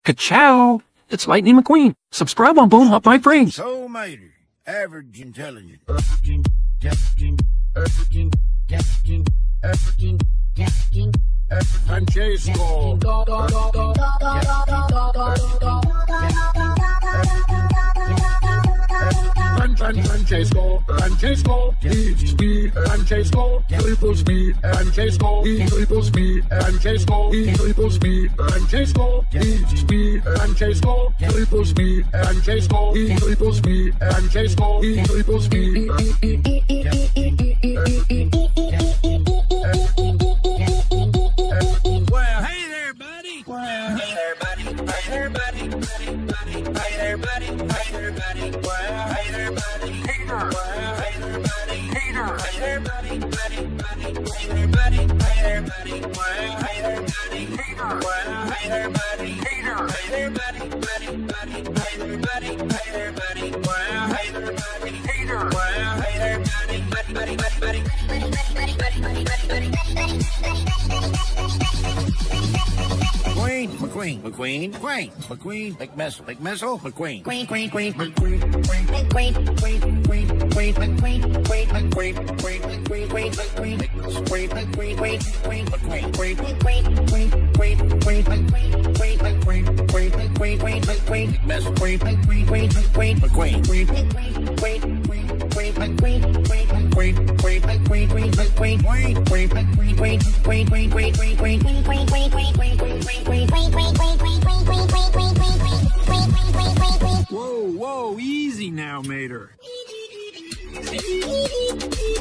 Ka-chow! It's Lightning McQueen. Subscribe on Bone Hop My Brain. So mighty, average intelligence. Francesco. Francesco, he's speed, Francesco, triple speed, Francesco, he's triple speed, Francesco, he's triple speed, Francesco, he's speed, Francesco, triple speed, Francesco, he's triple speed, Francesco, he's triple speed. Well, hey there, buddy. Well, hey there, buddy. Hey there, buddy. Hey there, buddy. Hey there, buddy. Well, hey there, buddy. Hater. Well, hey there, buddy. Hater. Hey there, buddy. Hey there, buddy. Hey there, buddy. Well, hey there, buddy. Hater. Well, hey there, buddy. Hater. Hey there, buddy. Hey there, buddy. Hey there, buddy. Well, hey there, buddy. Hater. Well, hey there, buddy. McQueen, McMissile, McQueen. Whoa, easy now, Mater.